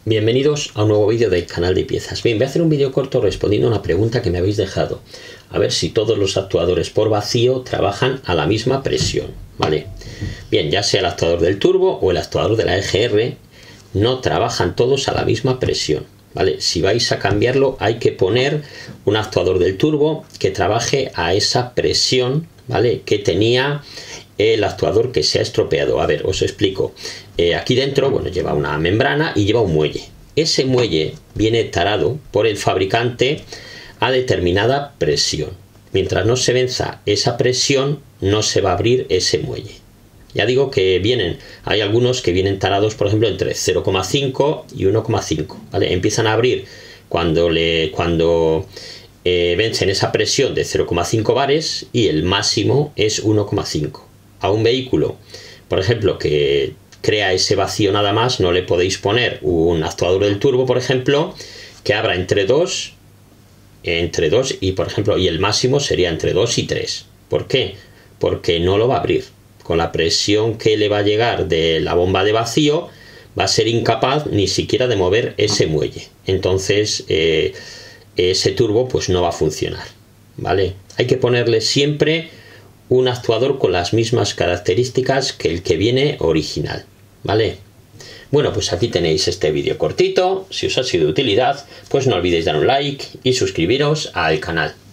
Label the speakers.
Speaker 1: Bienvenidos a un nuevo vídeo del canal de piezas. Bien, voy a hacer un vídeo corto respondiendo a una pregunta que me habéis dejado. A ver si todos los actuadores por vacío trabajan a la misma presión, ¿vale? Bien, ya sea el actuador del turbo o el actuador de la EGR, no trabajan todos a la misma presión, ¿vale? Si vais a cambiarlo, hay que poner un actuador del turbo que trabaje a esa presión, ¿vale? Que tenía el actuador que se ha estropeado. A ver, os explico. Aquí dentro, bueno, lleva una membrana y lleva un muelle. Ese muelle viene tarado por el fabricante a determinada presión. Mientras no se venza esa presión, no se va a abrir ese muelle. Ya digo que hay algunos que vienen tarados, por ejemplo, entre 0,5 y 1,5, ¿vale? Empiezan a abrir cuando vencen esa presión de 0,5 bares y el máximo es 1,5. A un vehículo, por ejemplo, que crea ese vacío nada más, no le podéis poner un actuador del turbo, por ejemplo, que abra entre 2 y, por ejemplo, y el máximo sería entre 2 y 3. ¿Por qué? Porque no lo va a abrir. Con la presión que le va a llegar de la bomba de vacío, va a ser incapaz ni siquiera de mover ese muelle. Entonces, ese turbo pues no va a funcionar, ¿vale? Hay que ponerle siempre un actuador con las mismas características que el que viene original, ¿vale? Bueno, pues aquí tenéis este vídeo cortito. Si os ha sido de utilidad, pues no olvidéis dar un like y suscribiros al canal.